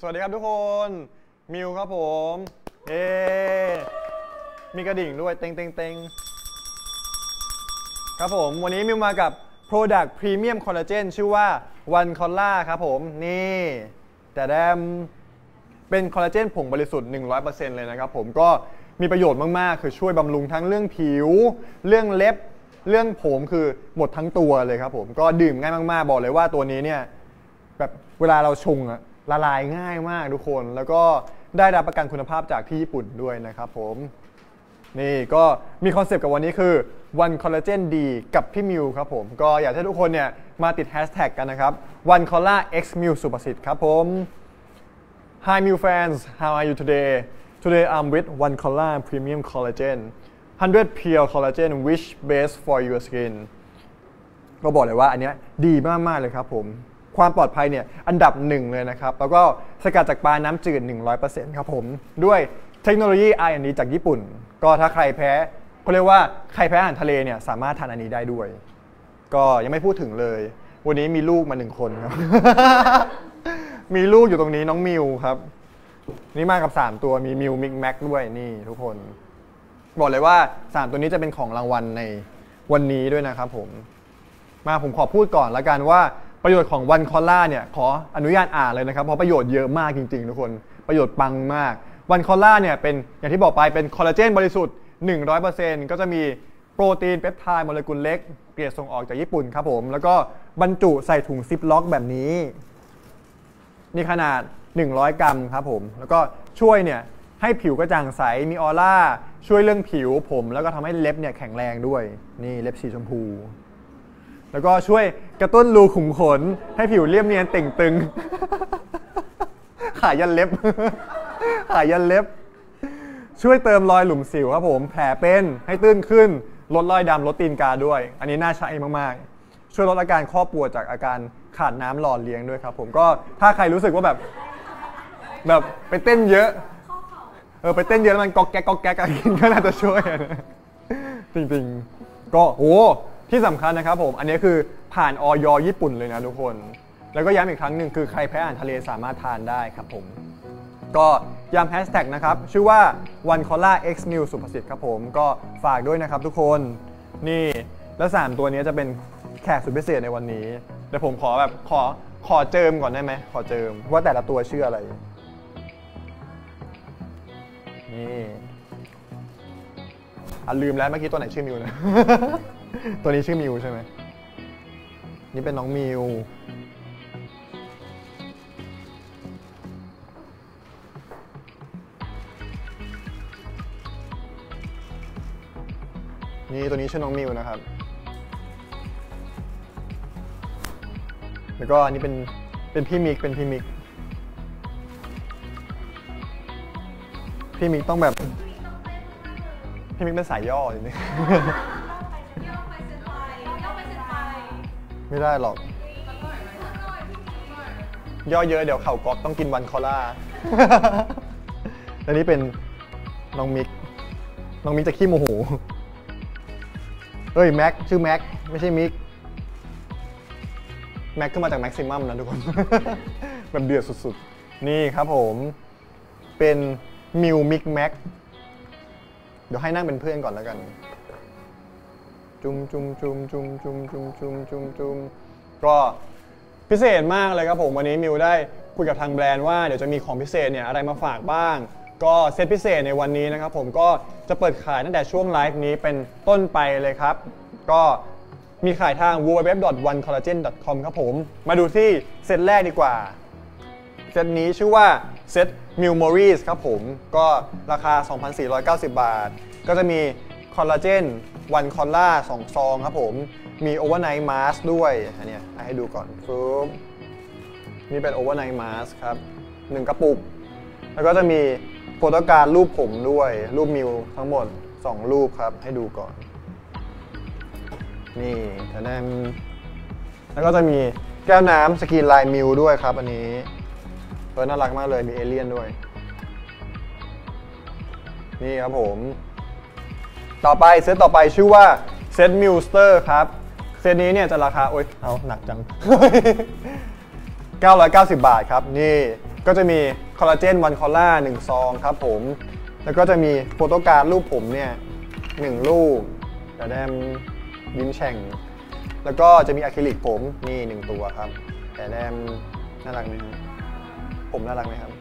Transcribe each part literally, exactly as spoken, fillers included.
วัสดีครับทุกคนมิวครับผมเอมีกระดิ่งด้วยเต็งเต็งเต็งครับผมวันนี้มิวมากับ Product Premium Collagen ชื่อว่า One Colla ครับผมนี่แต่แดมเป็นคอลลาเจนผงบริสุทธิ์ หนึ่งร้อยเปอร์เซ็นต์ เลยนะครับผมก็มีประโยชน์มากๆคือช่วยบำรุงทั้งเรื่องผิวเรื่องเล็บเรื่องผมคือหมดทั้งตัวเลยครับผมก็ดื่มง่ายมากๆบอกเลยว่าตัวนี้เนี่ยแบบเวลาเราชงอะละลายง่ายมากทุกคนแล้วก็ได้รับประกันคุณภาพจากที่ญี่ปุ่นด้วยนะครับผมนี่ก็มีคอนเซปต์กับวันนี้คือ One Collagen ดีกับพี่มิวครับผมก็อยากให้ทุกคนเนี่ยมาติดแฮชแท็กกันนะครับ One Colla X มิวสุประสิทธิ์ครับผม Hi Miu fans how are you today today I'm with One Colla Premium Collagen one hundred Pure Collagen which best for your skin ก็บอกเลยว่าอันนี้ดีมากๆเลยครับผมความปลอดภัยเนี่ยอันดับหนึ่งเลยนะครับแล้วก็สกัดจากปลาน้ำจืด หนึ่งร้อยเปอร์เซ็นต์ ครับผมด้วยเทคโนโลยี อาร์ แอนด์ ดี จากญี่ปุ่นก็ถ้าใครแพ้เขาเรียกว่าใครแพ้อาหารทะเลเนี่ยสามารถทานอันนี้ได้ด้วยก็ยังไม่พูดถึงเลยวันนี้มีลูกมาหนึ่งคนครับ มีลูกอยู่ตรงนี้น้องมิวครับนี่มากับสามตัวมีมิวมิกแม็กด้วยนี่ทุกคนบอกเลยว่าสามตัวนี้จะเป็นของรางวัลในวันนี้ด้วยนะครับผมมาผมขอพูดก่อนละกันว่าประโยชน์ของวันคอลล่าเนี่ยขออนุญาตอ่านเลยนะครับเพราะประโยชน์เยอะมากจริงๆทุกคนประโยชน์ปังมากวันคอลล่าเนี่ยเป็นอย่างที่บอกไปเป็นคอลลาเจนบริสุทธิ์ หนึ่งร้อยเปอร์เซ็นต์ ก็จะมีโปรตีนเปปไทด์โมเลกุลเล็กเกรดส่งออกจากญี่ปุ่นครับผมแล้วก็บรรจุใส่ถุงซิปล็อกแบบนี้นี่ขนาดหนึ่งร้อยกรัมครับผมแล้วก็ช่วยเนี่ยให้ผิวกระจ่างใสมีออร่าช่วยเรื่องผิวผมแล้วก็ทำให้เล็บเนี่ยแข็งแรงด้วยนี่เล็บสีชมพูแล้วก็ช่วยกระตุ้นรูขุมขนให้ผิวเรียบเนียนเต่งตึงขายันเล็บขายันเล็บช่วยเติมรอยหลุมสิวครับผมแผลเป็นให้ตื้นขึ้นลดรอยดำลดตีนกาด้วยอันนี้น่าใช้มากๆช่วยลดอาการข้อปวดจากอาการขาดน้ำหล่อเลี้ยงด้วยครับผมก็ถ้าใครรู้สึกว่าแบบแบบไปเต้นเยอะเออไปเต้นเยอะแล้วมันก๊อกแก๊กก๊อกแก๊กกินก็น่าจะช่วยจริงๆก็โอ้ที่สำคัญนะครับผมอันนี้คือผ่านออยญี่ปุ่นเลยนะทุกคนแล้วก็ย้ำอีกครั้งหนึ่งคือใครแพ้อาหารทะเลสามารถทานได้ครับผมก็ย้ำแฮชแท็กนะครับชื่อว่า One Colla X มิวสุประสิทธิ์ครับผมก็ฝากด้วยนะครับทุกคนนี่แล้วสามตัวนี้จะเป็นแขกสุดพิเศษในวันนี้เดี๋ยวผมขอแบบขอขอเจิมก่อนได้ไหมขอเจิมว่าแต่ละตัวชื่ออะไรนี่อ่ะลืมแล้วเมื่อกี้ตัวไหนชื่อมิวนะ ตัวนี้ชื่อมิวใช่ไหมนี่เป็นน้องมิวนี่ตัวนี้ชื่อน้องมิวนะครับแล้วก็อันนี้เป็นเป็นพี่มิกเป็นพี่มิกพี่มิกต้องแบบพี่มิกเป็นสายย่อจริงๆไม่ได้หรอกย่อเยอะเดี๋ยวเข่าก๊อกต้องกินวันคอล่าอันนี้เป็นน้องมิกน้องมิกจะขี้โมโหเอ้ยแม็กชื่อแม็กไม่ใช่มิกแม็กขึ้นมาจากแม็กซิมัมนะทุกคนแบบเดือดสุดๆนี่ครับผมเป็นมิวมิกแม็กเดี๋ยวให้นั่งเป็นเพื่อนก่อนแล้วกันจุมจุมจุมจุมจุมจุมจุมจุมจุมก็พิเศษมากเลยครับผมวันนี้มิวได้คุยกับทางแบรนด์ว่าเดี๋ยวจะมีของพิเศษเนี่ยอะไรมาฝากบ้างก็เซตพิเศษในวันนี้นะครับผมก็จะเปิดขายตั้งแต่ช่วงไลฟ์นี้เป็นต้นไปเลยครับก็มีขายทาง ดับเบิลยู ดับเบิลยู ดับเบิลยู ดอท วัน คอลลาเจน ดอท คอม ครับผมมาดูที่เซตแรกดีกว่าเซตนี้ชื่อว่าเซต มิว Moris ครับผมก็ราคา สองพันสี่ร้อยเก้าสิบ บาทก็จะมีคอลลาเจนวันคอลล่าสองซองครับผมมีโอเวอร์ไนท์มาสด้วยอันนี้ให้ดูก่อนปุ๊บนี่เป็นโอเวอร์ไนท์มาสครับหนึ่งกระปุกแล้วก็จะมีโฟโต้การ์ดรูปผมด้วยรูปมิวทั้งหมดสองรูปครับให้ดูก่อนนี่แต่แนมแล้วก็จะมีแก้วน้ำสกรีนลายมิวด้วยครับอันนี้เออน่ารักมากเลยมีเอเลี่ยนด้วยนี่ครับผมต่อไปเซตต่อไปชื่อว่าเซตมิวสเตอร์ครับเซตนี้เนี่ยจะราคาโอ๊ยเอาหนักจัง เก้าร้อยเก้าสิบบาทครับนี่ก็จะมีคอลลาเจนวันคอลล่าหนึ่งซองครับผมแล้วก็จะมีโฟโต้การ์ดรูปผมเนี่ยหนึ่งลูกแต่แดมยิ้มแฉ่งแล้วก็จะมีอะคริลิกผมนี่หนึ่งตัวครับแต่แดมน่ารักไหมครับผมน่ารักไหมครับ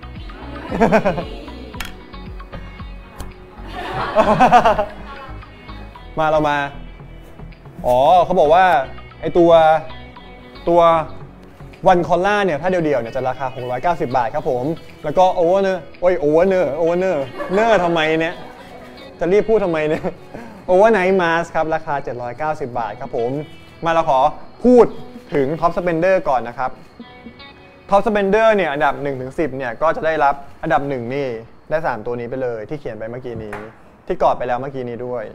มาเรามาอ๋อเขาบอกว่าไอตัวตัววันคอลล่าเนี่ยถ้าเดียวๆเนี่ยจะราคาหกร้อยเก้าสิบบาทครับผมแล้วก็โอเวอร์เนอร์โอ้ยโอเวอร์เนอร์โอเวอร์เนอร์เนอร์ทำไมเนี่ยจะรีบพูดทำไมเนี่ยโอเวอร์ไนท์มาสครับราคาเจ็ดร้อยเก้าสิบบาทครับผมมาเราขอพูดถึงท็อปสเปนเดอร์ก่อนนะครับท็อปสเปนเดอร์เนี่ยอันดับหนึ่งถึงสิบเนี่ยก็จะได้รับอันดับหนึ่งนี่ได้สามตัวนี้ไปเลยที่เขียนไปเมื่อกี้นี้ที่กอดไปแล้วเมื่อกี้นี้ด้วย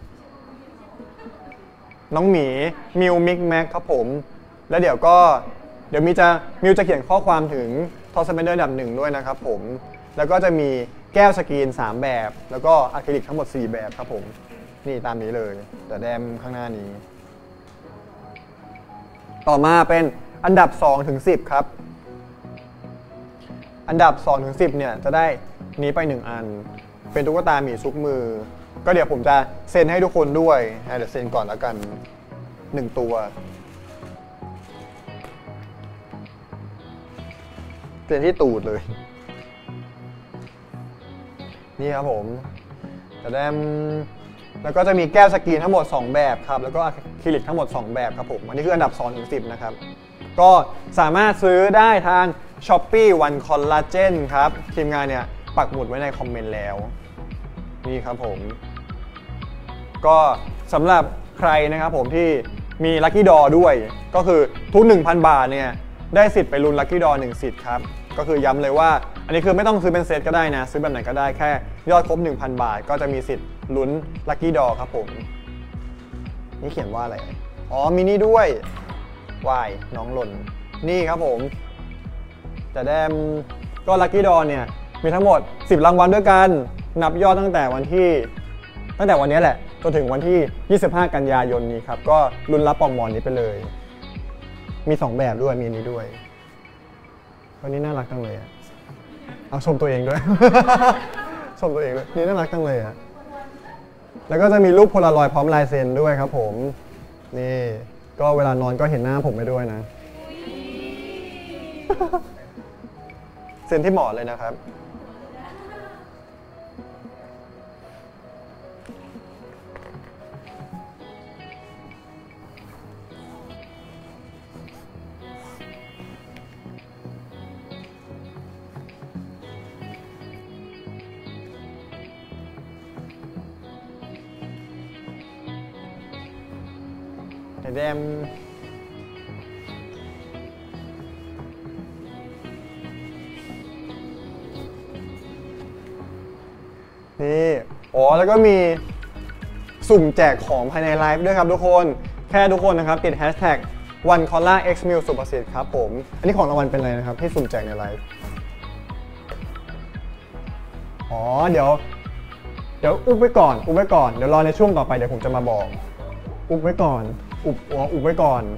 น้องหมีมิวมิกแม็กครับผมแล้วเดี๋ยวก็เดี๋ยวมีจะมิวจะเขียนข้อความถึงท็อปสเปนเดอร์อันดับหนึ่งด้วยนะครับผมแล้วก็จะมีแก้วสกรีนสามแบบแล้วก็อะคริลิกทั้งหมดสี่แบบครับผมนี่ตามนี้เลยแต่แดมข้างหน้านี้ต่อมาเป็นอันดับสองถึงสิบครับอันดับสองถึงสิบเนี่ยจะได้นี้ไปหนึ่งอันเป็นตุ๊กตาหมีซุกมือก็เดี๋ยวผมจะเซ็นให้ทุกคนด้วยเดี๋ยวเซ็นก่อนแล้วกันหนึ่งตัวเซ็นที่ตูดเลยนี่ครับผมแต่แดมแล้วก็จะมีแก้วสกรีนทั้งหมดสองแบบครับแล้วก็อะคริลิกทั้งหมดสองแบบครับผมอันนี้คืออันดับสองถึงสิบนะครับก็สามารถซื้อได้ทาง Shopee One Collagen ครับทีมงานเนี่ยปักหมุดไว้ในคอมเมนต์แล้วนี่ครับผมก็สำหรับใครนะครับผมที่มี Lucky Draw ด้วยก็คือทุก หนึ่งพัน บาทเนี่ยได้สิทธิ์ไปลุ้น Lucky Draw หนึ่งสิทธิ์ครับก็คือย้ำเลยว่าอันนี้คือไม่ต้องซื้อเป็นเซตก็ได้นะซื้อแบบไหนก็ได้แค่ยอดครบ หนึ่งพัน บาทก็จะมีสิทธิ์ลุ้น Lucky Draw ครับผมนี่เขียนว่าอะไรอ๋อมีนี่ด้วยวายน้องหล่นนี่ครับผมแต่แดมก็ Lucky Draw เนี่ยมีทั้งหมดสิบรางวัลด้วยกันนับยอดตั้งแต่วันที่ตั้งแต่วันนี้แหละจนถึงวันที่ยี่สิบห้ากันยายนนี้ครับก็ลุ้นรับปองมอนนี้ไปเลยมีสองแบบด้วยมีนี้ด้วยวันนี้น่ารักจังเลยอ่ะเอาชมตัวเองด้วย ชมตัวเองด้วยนี่น่ารักจังเลยอ่ะแล้วก็จะมีรูปโพลารอยด์พร้อมลายเซ็นด้วยครับผมนี่ก็เวลานอนก็เห็นหน้าผมไปด้วยนะ เซ็นที่หมอนเลยนะครับแดมนี่อ๋อแล้วก็มีสุ่มแจกของภายในไลฟ์ด้วยครับทุกคนแค่ทุกคนนะครับติดแฮชแท็ก วันคอลล่า เอ็กซ์ มิว สุประสิทธิ์ครับผมอันนี้ของรางวัลเป็นอะไรนะครับที่สุ่มแจกในไลฟ์อ๋อเดี๋ยวเดี๋ยวอุบไว้ก่อนอุบไว้ก่อนเดี๋ยวรอในช่วงต่อไปเดี๋ยวผมจะมาบอกอุบไว้ก่อนอุบอ๋ออุบไว้ก่อน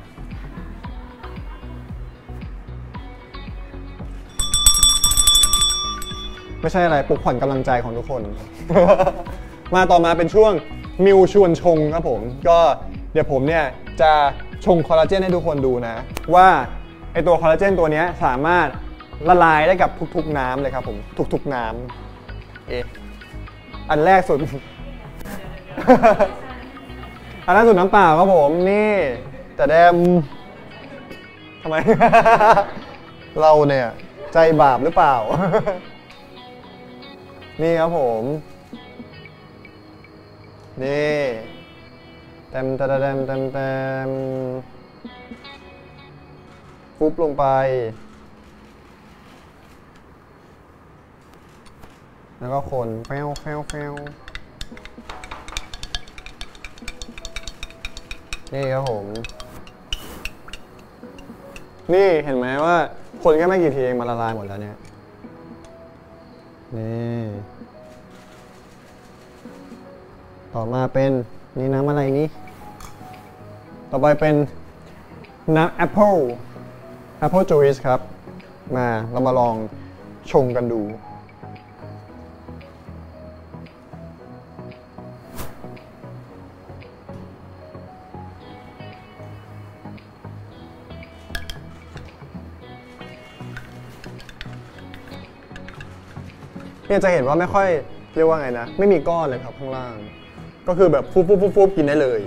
ไม่ใช่อะไรปลุกผ่อนกำลังใจของทุกคน มาต่อมาเป็นช่วงมิวชวนชงครับผมก็เดี๋ยวผมเนี่ยจะชงคอลลาเจนให้ทุกคนดูนะว่าไอตัวคอลลาเจนตัวนี้สามารถละลายได้กับทุกๆน้ำเลยครับผมทุกๆน้ำเอ๊ะอันแรกสุด อันล่าสุดน้ำเปล่าครับผมนี่แต่แดมทำไม เราเนี่ยใจบาปหรือเปล่า นี่ครับผมนี่เต็มเต็มเต็มเต็มเต็มฟุบลงไปแล้วก็คนแฟวแฟวแฟวนี่ครับผมนี่เห็นไหมว่าคนแค่ไม่กี่ทีเองมาละลายหมดแล้วเนี่ยนี่ต่อมาเป็นนี่น้ำอะไรนี่ต่อไปเป็นน้ำแอปเปิลแอปเปิลจูสครับมาเรามาลองชงกันดูเนี่ยจะเห็นว่าไม่ค่อยเรียกว่าไงนะไม่มีก้อนเลยครับข้างล่างก็คือแบบฟุบฟุบฟุบฟุบกินได้เลย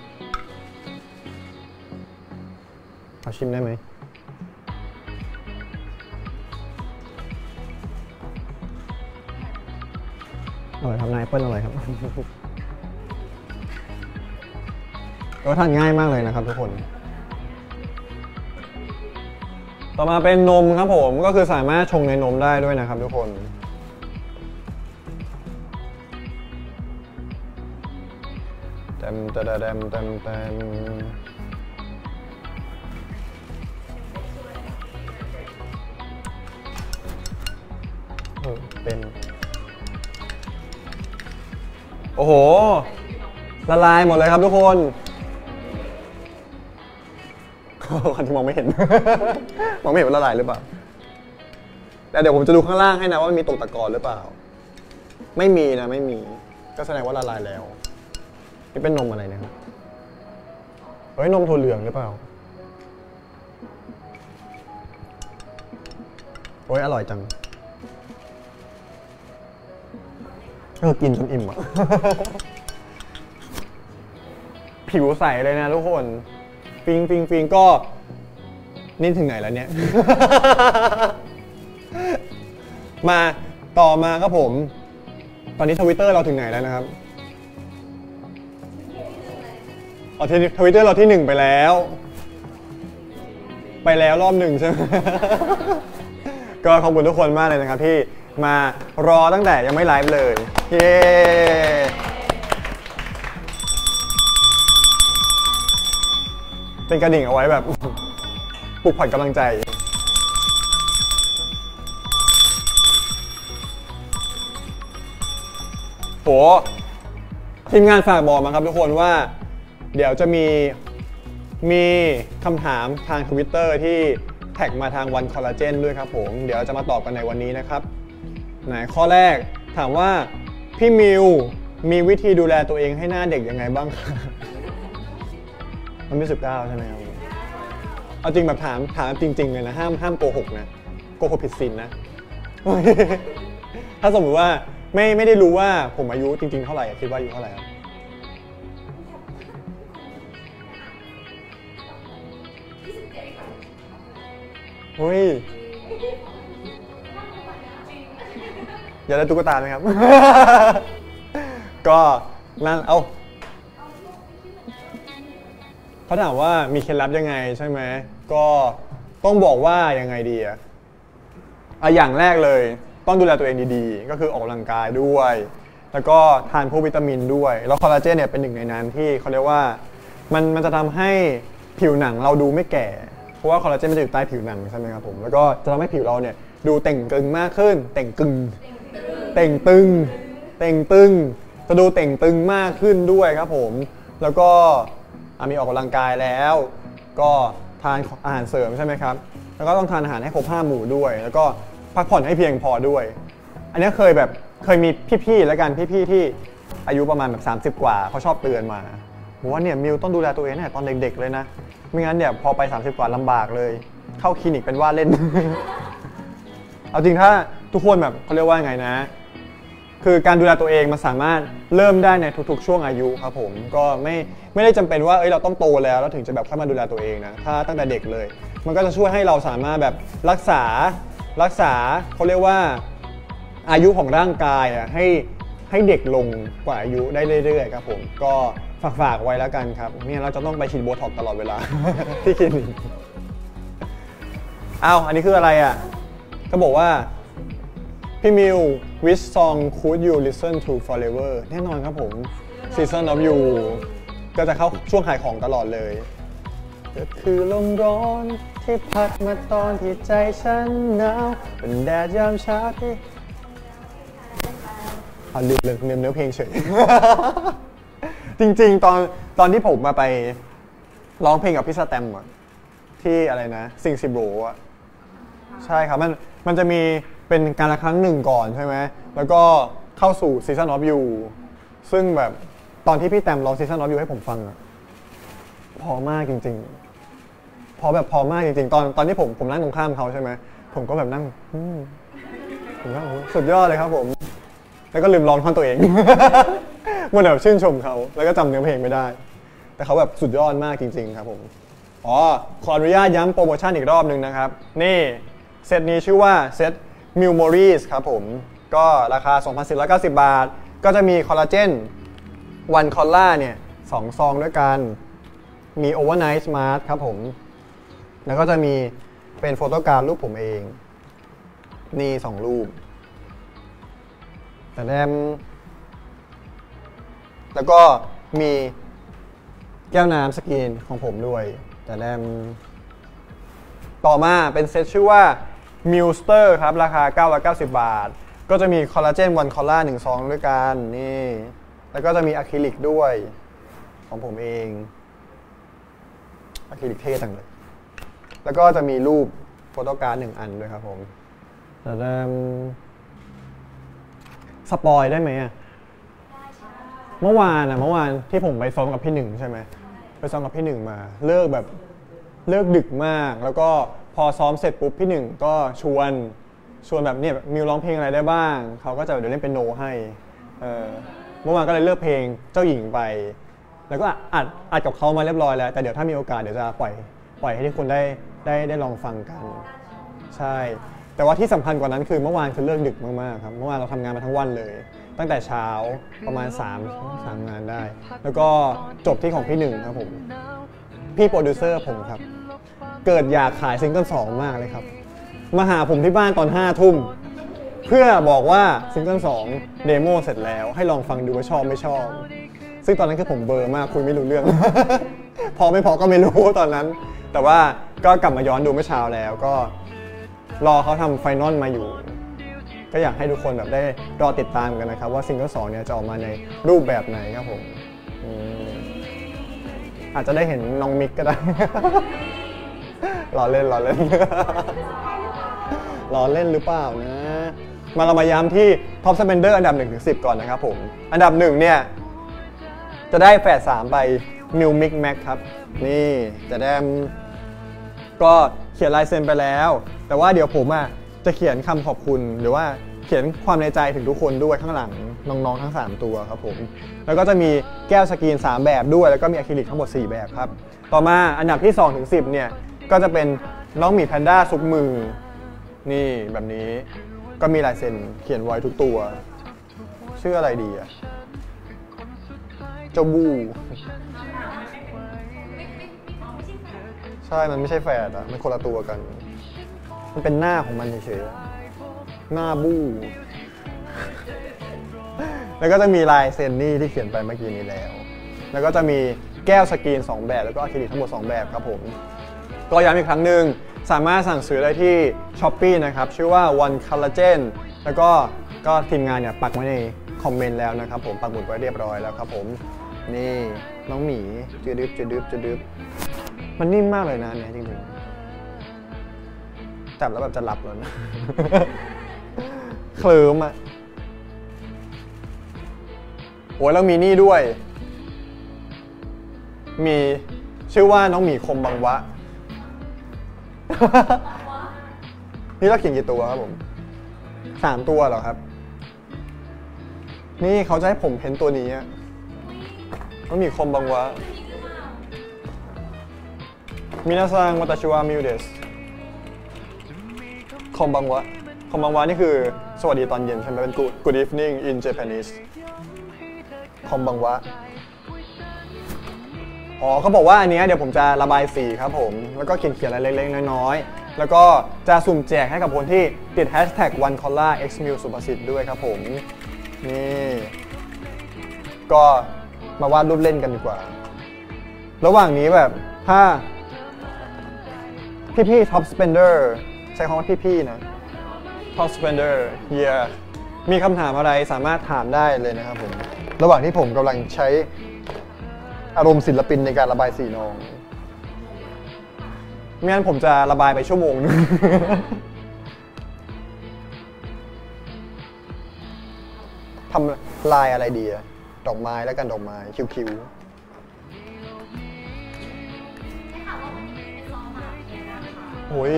เอาชิมได้ไหมอร่อยครับนายเปิ้ลอร่อยครับก็ทานง่ายมากเลยนะครับทุกคนต่อมาเป็นนมครับผมก็คือสามารถชงในนมได้ด้วยนะครับทุกคนเต็มเต็มเต็มเต็มเต็มเออเป็นโอ้โหละลายหมดเลยครับทุกคนคนที่มองไม่เห็น มองไม่เห็นว่าละลายหรือเปล่าแต่เดี๋ยวผมจะดูข้างล่างให้นะว่ามีตกตะกอนหรือเปล่าไม่มีนะไม่มีก็แสดงว่าละลายแล้วนี่เป็นนมอะไรนะครับเฮ้ยนมถั่วเหลืองหรือเปล่าโอ้ยอร่อยจังเออกินจนอิ่มอ่ะ ผิวใสเลยนะทุกคนฟิงฟิงฟิงก็นี่ถึงไหนแล้วเนี่ย มาต่อมาครับผมตอนนี้ทวิตเตอร์เราถึงไหนแล้วนะครับอ๋อทวิตเตอร์เราที่หนึ่งไปแล้วไปแล้วรอบหนึ่งใช่ไหม ก็ขอบคุณทุกคนมากเลยนะครับที่มารอตั้งแต่ยังไม่ไลฟ์เลยเย้เป็นกระดิ่งเอาไว้แบบปลุกขวัญกำลังใจโหทีมงานฝากบอกมาครับทุกคนว่าเดี๋ยวจะมีมีคำถามทาง ทวิตเตอร์ ที่แท็กมาทางวันคอลลาเจนด้วยครับผมเดี๋ยวจะมาตอบกันในวันนี้นะครับไหนข้อแรกถามว่าพี่มิวมีวิธีดูแลตัวเองให้หน้าเด็กยังไงบ้างคะมันไม่สิบเก้าใช่ไหมครับเอาจริงแบบถามถามจริงๆเลยนะห้ามห้ามโกหกนะโกหกผิดศีลนะ ถ้าสมมติว่าไม่ไม่ได้รู้ว่าผมอายุจริงๆเท่าไหร่คิดว่าอายุเท่าไหร่ครับเฮ้ยอยากได้ตุ๊กตาไหมครับ ก็นั่นเอาเขาถามว่ามีเคล็ดลับยังไงใช่ไหมก็ต้องบอกว่ายังไงดีอะอ่ะอย่างแรกเลยต้องดูแลตัวเองดีๆก็คือออกกำลังกายด้วยแล้วก็ทานพวกวิตามินด้วยแล้วคอลลาเจนเนี่ยเป็นหนึ่งในนั้นที่เขาเรียกว่ามันมันจะทำให้ผิวหนังเราดูไม่แก่เพราะว่าคอลลาเจนมันจะอยู่ใต้ผิวหนังใช่ไหมครับผมแล้วก็จะทำให้ผิวเราเนี่ยดูเต่งตึงมากขึ้นเต่งตึงเต่งตึงเต่งตึงจะดูเต่งตึงมากขึ้นด้วยครับผมแล้วก็มีออกกำลังกายแล้วก็ทานอาหารเสริมใช่ไหมครับแล้วก็ต้องทานอาหารให้ครบห้าหมู่ด้วยแล้วก็พักผ่อนให้เพียงพอด้วยอันนี้เคยแบบเคยมีพี่ๆแล้วกันพี่ๆที่อายุประมาณแบบสามสิบกว่าเขาชอบเตือนมาบอกว่าเนี่ยมิวต้องดูแลตัวเองตั้งแต่ตอนเด็กๆเลยนะไม่งั้นเนี่ยพอไปสามสิบกว่าลำบากเลยเข้าคลินิกเป็นว่าเล่น เอาจริงถ้าทุกคนแบบเขาเรียกว่าไงนะคือการดูแลตัวเองมันสามารถเริ่มได้ในทุกๆช่วงอายุครับผมก็ไม่ไม่ได้จำเป็นว่าเอ้ยเราต้องโตแล้วแล้วถึงจะแบบเข้ามาดูแลตัวเองนะถ้าตั้งแต่เด็กเลยมันก็จะช่วยให้เราสามารถแบบรักษารักษาเขาเรียกว่าอายุของร่างกายอ่ะให้ให้เด็กลงกว่าอายุได้เรื่อยๆครับผมก็ฝากฝากไว้แล้วกันครับเนี่ยเราจะต้องไปฉีดโบท็อกซ์ตลอดเวลา ที่คลินิกอ้าวอันนี้คืออะไรอ่ะก็บอกว่าพี่มิว which song could you listen to forever แน่นอนครับผม Season of You ก็จะเข้าช่วงขายของตลอดเลยก็คือลมร้อนที่พัดมาตอนที่ใจฉันหนาวเป็นแดดยามเช้าที่เอาลืมเลยลืมเนื้อเพลงเฉย จริงๆตอนตอนที่ผมมาไปร้องเพลงกับพี่สแตมป์ที่อะไรนะซิงซิโบรอ่ะใช่ครับมันมันจะมีเป็นการละครั้งหนึ่งก่อนใช่ไหมแล้วก็เข้าสู่ Season of You ซึ่งแบบตอนที่พี่แตมร้อง Season of You ให้ผมฟังอะพอมากจริงๆพอแบบพอมากจริงๆตอนตอนที่ผมผมนั่งตรงข้ามเขาใช่ไหมผมก็แบบนั่งผมก็สุดยอดเลยครับผมแล้วก็ลืมร้องท่อนตัวเองมันแบบชื่นชมเขาแล้วก็จำเนื้อเพลงไม่ได้แต่เขาแบบสุดยอดมากจริงๆครับผมอ๋อขออนุญาตย้ำโปรโมชั่นอีกรอบนึงนะครับนี่เซตนี้ชื่อว่าเซต Memories ครับผมก็ราคา สองพันสี่ร้อยเก้าสิบ บาทก็จะมีคอลลาเจนวันคอลล่าเนี่ยสองซองด้วยกันมี Overnight Smart ครับผมแล้วก็จะมีเป็นโฟโต้การ์ดรูปผมเองนี่สองรูปแต่แนมแล้วก็มีแก้วน้ำสกรีนของผมด้วยแต่แนมต่อมาเป็นเซตชื่อว่า Milster ครับราคาเก้าร้อยเก้าสิบ บาทก็จะมีคอลลาเจนวันคอลล่าหนึ่งซองด้วยกันนี่แล้วก็จะมีอะคริลิกด้วยของผมเองอะคริลิกเท่จังเลยแล้วก็จะมีรูปโฟโต้การ์ดหนึ่งอันด้วยครับผมแต่แนมสปอยได้ไหมอะเมื่อวานอะเมื่อวานที่ผมไปซ้อมกับพี่หนึ่งใช่ไหมไปซ้อมกับพี่หนึ่งมาเลิกแบบเลิกดึกมากแล้วก็พอซ้อมเสร็จปุ๊บพี่หนึ่งก็ชวนชวนแบบเนี่ยมิวร้องเพลงอะไรได้บ้างเขาก็จะเดี๋ยวเล่นเป็นโนให้เออเมื่อวานก็เลยเลือกเพลงเจ้าหญิงไปแล้วก็อัดอัดกับเขามาเรียบร้อยแล้วแต่เดี๋ยวถ้ามีโอกาสเดี๋ยวจะปล่อยปล่อยให้ทุกคนได้ได้ได้ลองฟังกันใช่แต่ว่าที่สำคัญกว่านั้นคือเมื่อวานคือเลิกดึกมากๆครับเมื่อวานเราทำงานมาทั้งวันเลยตั้งแต่เช้าประมาณ3 3งานได้แล้วก็จบที่ของพี่หนึ่งครับผมพี่โปรดิวเซอร์ผมครับเกิดอยากขายซิงเกิลสองมากเลยครับมาหาผมที่บ้านตอนห้าทุ่มเพื่อบอกว่าซิงเกิลสองเดโมเสร็จแล้วให้ลองฟังดูว่าชอบไม่ชอบซึ่งตอนนั้นคือผมเบลอมากคุยไม่รู้เรื่อง พอไม่พอก็ไม่รู้ตอนนั้นแต่ว่าก็กลับมาย้อนดูเมื่อเช้าแล้วก็รอเขาทำไฟนอลมาอยู่ก็อยากให้ทุกคนแบบได้รอติดตามกันนะครับว่าซิงเกิลสองเนี่ยจะออกมาในรูปแบบไหนครับผมอาจจะได้เห็นน้องมิกก็ได้ รอเล่นรอเล่น รอเล่นหรือเปล่านะมาเรามาย้ำที่ Top Spender อันดับ หนึ่งถึงสิบ ก่อนนะครับผมอันดับหนึ่งเนี่ยจะได้แฝดสามไป New Mix Max ครับนี่จะได้ก็เขียนลายเซ็นไปแล้วแต่ว่าเดี๋ยวผมอ่ะจะเขียนคำขอบคุณหรือว่าเขียนความในใจถึงทุกคนด้วยข้างหลังน้องๆทั้งสามตัวครับผมแล้วก็จะมีแก้วสกรีนสามแบบด้วยแล้วก็มีอะคริลิกทั้งหมดสี่แบบครับต่อมาอันดับที่สองถึงสิบเนี่ยก็จะเป็นน้องหมีแพนด้าซุกมือนี่แบบนี้ก็มีลายเซ็นเขียนไว้ทุกตัวชื่ออะไรดีอะเจ้าบูใช่มันไม่ใช่แฝดอะมันคนละตัวกันมันเป็นหน้าของมันเฉยๆหน้าบู้แล้วก็จะมีลายเซ็นนี่ที่เขียนไปเมื่อกี้นี้แล้วแล้วก็จะมีแก้วสกรีนสองแบบแล้วก็อะคริลิกทั้งหมดสองแบบครับผมก็ย้ำอีกครั้งหนึ่งสามารถสั่งซื้อได้ที่ Shopee นะครับชื่อว่า One Collagen แล้วก็ก็ทีมงานเนี่ยปักไว้ในคอมเมนต์แล้วนะครับผมปักหมุดไว้เรียบร้อยแล้วครับผมนี่น้องหมีจืดดึบจืดดึบจืดดึบมันนิ่มมากเลยนะเนี่ยจริงๆจับแล้วแบบจะหลับเลยนะ เคลิ้มอ่ะโอ้ยแล้วมีนี่ด้วยมีชื่อว่าน้องหมีคมบังวะ นี่เราเขียนกี่ตัวครับผมสามตัวเหรอครับนี่เขาจะให้ผมเพ้นตัวนี้น้องหมีคมบังวะมินาซังวัตชิวามิวเดสคอมบังวะคอมบังวะนี่คือสวัสดีตอนเย็นใช่ไหมเป็น good good evening in Japanese คอมบังวะอ๋อเขาบอกว่าอันนี้เดี๋ยวผมจะระบายสีครับผมแล้วก็เขียนเขียนอะไรเล็กๆน้อยๆแล้วก็จะสุ่มแจกให้กับคนที่ติด แฮชแท็ก วันคอลล่า เอ็กซ์ มิว สุภสิทธิ์ด้วยครับผมนี่ก็มาวาดรูปเล่นกันดีกว่าระหว่างนี้แบบถ้าพี่ๆ Top Spender ใช้คำว่าพี่ๆนะ Top Spender เยียมีคำถามอะไรสามารถถามได้เลยนะครับผมระหว่างที่ผมกำลังใช้อารมณ์ศิลปินในการระบายสีน้องไม่งั้นผมจะระบายไปชั่วโมงนึงทำลายอะไรดีอะดอกไม้แล้วกันดอกไม้คิ้วๆโอ้ย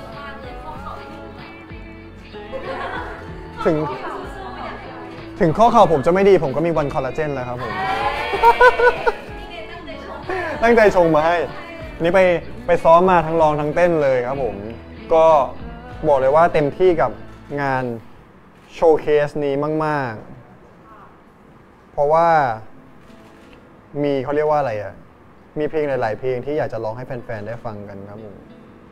ถึงถึงข้อเข่าผมจะไม่ดีผมก็มีวันคอลลาเจนแล้วครับผม ตั้งใจชงมาให้นี่ไปไปซ้อมมาทั้งร้องทั้งเต้นเลยครับผมก็บอกเลยว่าเต็มที่กับงานโชว์เคสนี้มากๆเพราะว่ามีเขาเรียกว่าอะไรอ่ะมีเพลงหลายๆเพลงที่อยากจะร้องให้แฟนๆได้ฟังกันครับผม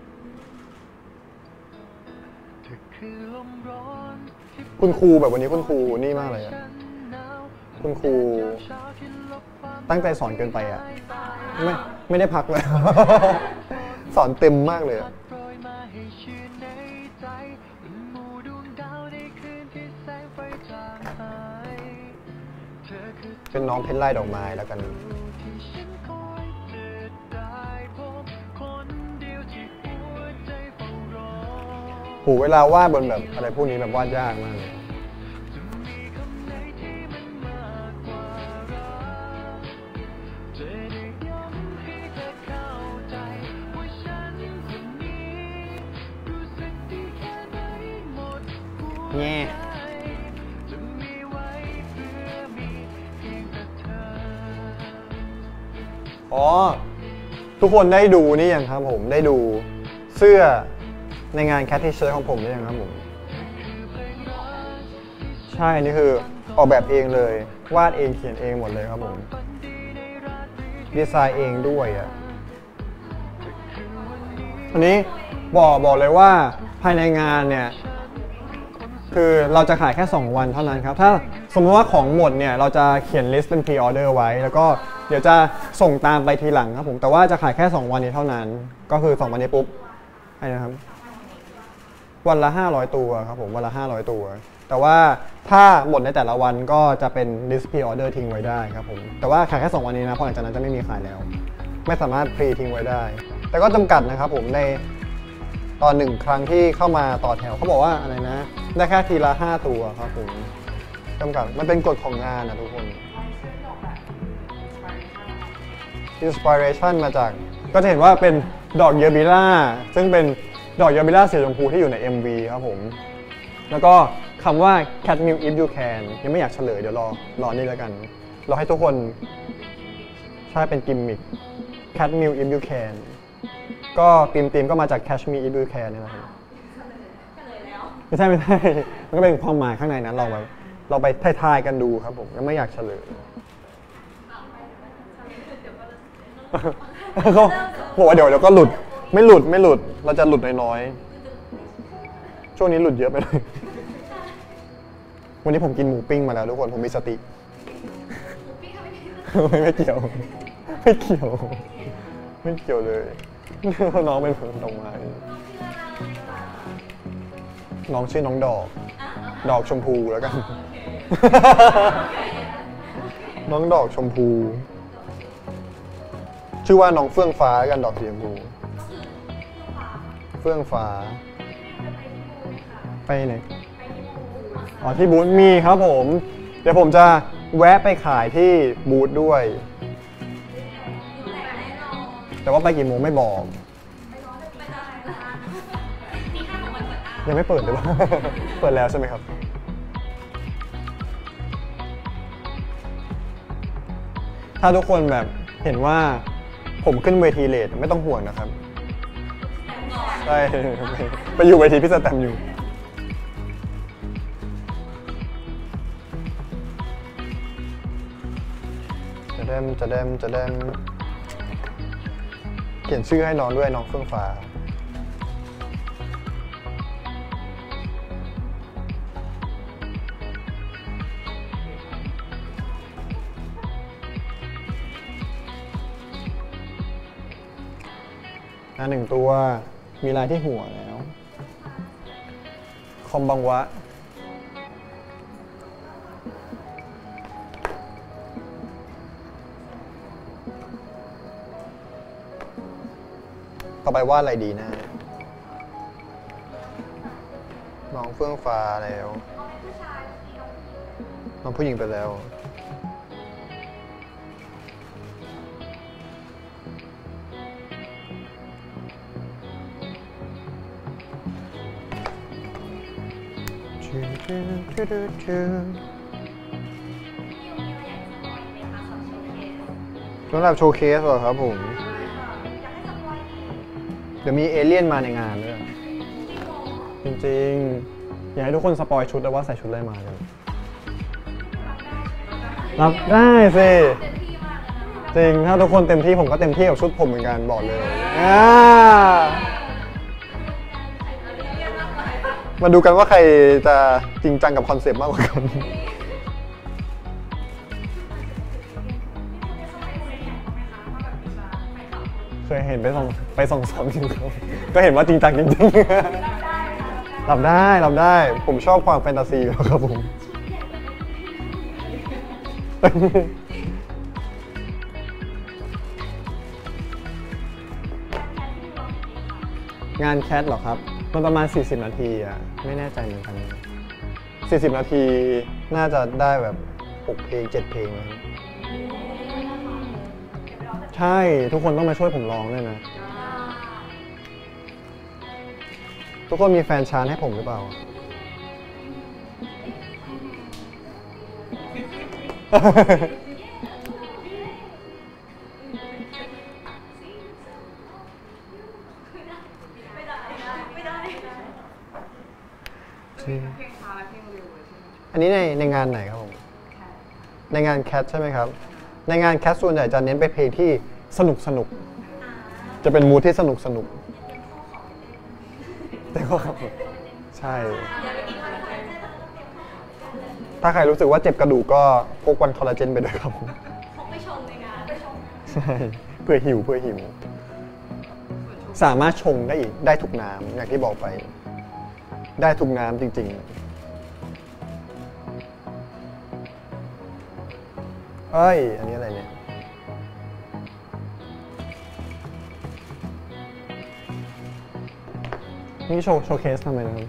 คุณครูแบบวันนี้คุณครูนี่มากเลยอ่ะคุณครูตั้งใจสอนเกินไปอ่ะไม่ไม่ได้พักเลย สอนเต็มมากเลยเป็นน้องเพชรไล่ดอกไม้แล้วกันโหเวลาวาดบนแบบอะไรพวกนี้แบบวาดยากมากเลยแง่อ๋อทุกคนได้ดูนี่ยังครับผมได้ดูเสื้อในงานแคทที่เชิร์ของผมนี่ยังครับผมใช่นี่คือออกแบบเองเลยวาดเองเขียนเองหมดเลยครับผมดีไซน์เองด้วยอ่ะอันนี้บอกบอกเลยว่าภายในงานเนี่ยคือเราจะขายแค่สองวันเท่านั้นครับถ้าสมมติว่าของหมดเนี่ยเราจะเขียนลิสต์เป็นพรีออเดอร์ไว้แล้วก็เดี๋ยวจะส่งตามไปทีหลังครับผมแต่ว่าจะขายแค่สองวันนี้เท่านั้นก็คือสองวันนี้ปุ๊บให้นะครับวันละห้าร้อยตัวครับผมวันละห้าร้อยตัวแต่ว่าถ้าหมดในแต่ละวันก็จะเป็นลิสต์พรีออเดอร์ทิ้งไว้ได้ครับผมแต่ว่าขายแค่สองวันนี้นะเพราะหลังจากนั้นจะไม่มีขายแล้วไม่สามารถพรีทิ้งไว้ได้แต่ก็จำกัดนะครับผมในตอนหนึ่งครั้งที่เข้ามาต่อแถวเขาบอกว่าอะไรนะได้แค่ทีละห้าตัวครับผมจำกัดมันเป็นกฎของงานนะทุกคน Inspiration มาจากก็จะเห็นว่าเป็นดอกเยบิล่าซึ่งเป็นดอกเยบิล่าสีชมพูที่อยู่ใน เอ็ม วี ครับผมแล้วก็คำว่า Cat Milk If You Can ยังไม่อยากเฉลยเดี๋ยวรอรอนี่แล้วกันรอให้ทุกคนใช่เป็นกิมมิค Cat Milk If You Can ก็ตีมตีมก็มาจาก Catch Me If You Can นี่แหละครับไม่ใช่ไม่ใช่มันก็เป็นความหมายข้างในนั้นเราไปเราไปทายๆกันดูครับผมยังไม่อยากเฉลยเขาบอกว่าเดี๋ยวเดี๋ยวก็หลุดไม่หลุดไม่หลุดเราจะหลุดน้อยๆช่วงนี้หลุดเยอะไปเลยวันนี้ผมกินหมูปิ้งมาแล้วทุกคนผมมีสติไม่ไม่เกี่ยวไม่เกี่ยวไม่เกี่ยวเลยน้องเป็นคนตรงมาน้องชื่อน้องดอกดอกชมพูแล้วกันน้องดอกชมพูชื่อว่าน้องเฟื่องฟ้ากันดอกสีชมพูเฟื่องฟ้าไปไหนอ๋อที่บูธมีครับผมเดี๋ยวผมจะแวะไปขายที่บูธด้วยแต่ว่าไปกี่โมงไม่บอกยังไม่เปิดเลยว่าเปิดแล้วใช่ไหมครับถ้าทุกคนแบบเห็นว่าผมขึ้นเวทีเลทไม่ต้องห่วงนะครับใช่ไปอยู่เวทีพี่สแตมอยู่จะเดมจะเดมจะเดมเขียนชื่อให้น้องด้วยน้องเฟื่องฟ้าหนึ่งตัวมีลายที่หัวแล้วคอมบังวะต่อไปว่าอะไรดีนะน้องเฟื่องฟ้าแล้วน้องผู้หญิงไปแล้วสำหรับโชว์เคสเหรอครับผมเดี๋ยวมีเอเลี่ยนมาในงานด้วยจริงๆอยากให้ทุกคนสปอยชุดแล้วว่าใส่ชุดอะไรมากันรับได้สิจริงถ้าทุกคนเต็มที่ผมก็เต็มที่กับชุดผมเหมือนกันบอกเลยมาดูกันว่าใครจะจริงจังกับคอนเซปต์มากกว่ากันเคยเห็นไปส่องไปส่องสองจริงก็เห็นว่าจริงจังจริงๆรับได้รับได้ผมชอบความแฟนตาซีครับผมงานแคทเหรอครับมันประมาณสี่สิบนาทีอ่ะไม่แน่ใจเหมือนกันสี่สิบนาทีน่าจะได้แบบหกเพลงเจ็ดเพลงนะใช่ทุกคนต้องมาช่วยผมร้องด้วยนะทุกคนมีแฟนชานให้ผมหรือเปล่าอันนี้ในในงานไหนครับผมในงานแคทใช่ไหมครับในงานแคทส่วนใหญ่จะเน้นไปเพลงที่สนุกสนุกจะเป็นมูทที่สนุกสนุกแต่ก็ครับใช่ถ้าใครรู้สึกว่าเจ็บกระดูกก็พกวันคอลลาเจนไปด้วยครับผมพกไปชงในงานไปชงใช่เพื่อหิวเพื่อหิวสามารถชงได้อีกได้ทุกน้ำอย่างที่บอกไปได้ทุกน้ำจริงๆเอ้ยอันนี้อะไรเนี่ยนี่โชว์โชว์เคสทำไมนะครับ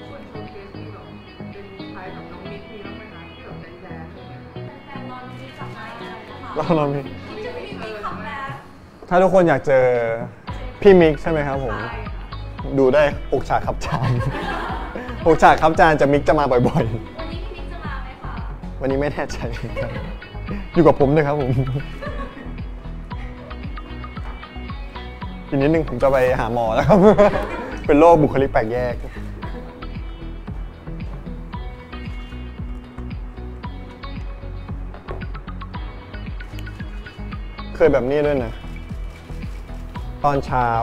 เราเรามีถ้าทุกคนอยากเจอพี่มิกใช่ไหมครับผมดูได้หกฉากครับจานหกฉากครับจานจะมิกจะมาบ่อยๆวันนี้พี่มิกจะมาไหมคะวันนี้ไม่แน่ใจอยู่กับผมด้วยครับผมอีกนิดนึงผมจะไปหาหมอแล้วครับเป็นโรคบุคลิกแปลกแยกเคยแบบนี้ด้วยนะตอนเช้า